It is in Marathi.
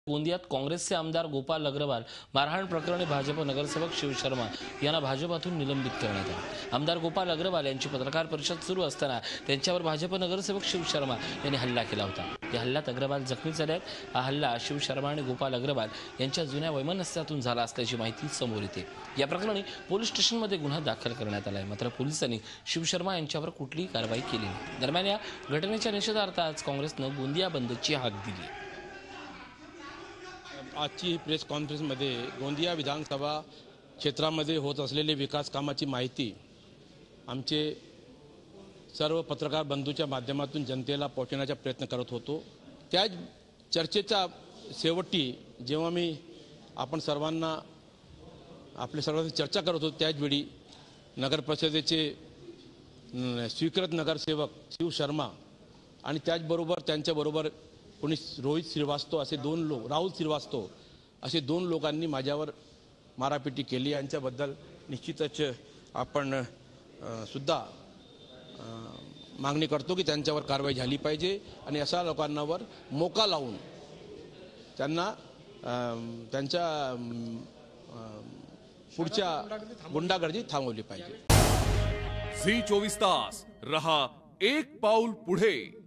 गोंदियात काँग्रेसचे आमदार गोपाल अग्रवाल मारहाण प्रकरणी भाजप नगरसेवक शिव शर्मा यांना भाजपातून निलंबित करण्यात आले। आमदार गोपाल अग्रवाल यांची पत्रकार परिषद सुरू असताना त्यांच्यावर भाजप नगरसेवक शिव शर्मा यांनी हल्ला केला होता। या हल्ल्यात अग्रवाल जखमी झाले आहेत। हा हल्ला शिव शर्मा आणि गोपाल अग्रवाल यांच्या जुन्या वैमनस्यातून झाला असल्याची माहिती समोर येते। या प्रकरणी पोलीस स्टेशनमध्ये गुन्हा दाखल करण्यात आला आहे, मात्र पोलिसांनी शिव शर्मा यांच्यावर कुठलीही कारवाई केली नाही। दरम्यान या घटनेच्या निषेधार्थ आज काँग्रेसनं गोंदिया बंदची हाक दिली। आजची प्रेस कॉन्फरन्समध्ये गोंदिया विधानसभा क्षेत्रामध्ये होत असलेले विकास कामाची माहिती आमचे सर्व पत्रकार बंधूच्या माध्यमातून जनतेला पोहोचवण्याचा प्रयत्न करत होतो। त्याच चर्चेच्या शेवटी जेव्हा आपण सर्वांना आपल्या सर्वांची चर्चा करत होतो त्याचवेळी नगरपरिषदेचे स्वीकृत नगरसेवक शिव शर्मा आणि त्याचबरोबर त्यांच्याबरोबर कोणी रोहित श्रीवास्तव असे दोन लोक, राहुल श्रीवास्तव असे दोन लोकांनी माझ्यावर मारापिटी केली। यांच्याबद्दल निश्चितच आपण सुद्धा मागणी करतो की त्यांच्यावर कारवाई झाली पाहिजे आणि अशा लोकांवर मोका लावून त्यांना त्यांच्या पुढच्या गुंडागर्दी थांबवली पाहिजे। झी 24 तास रहा एक पाऊल पुढे।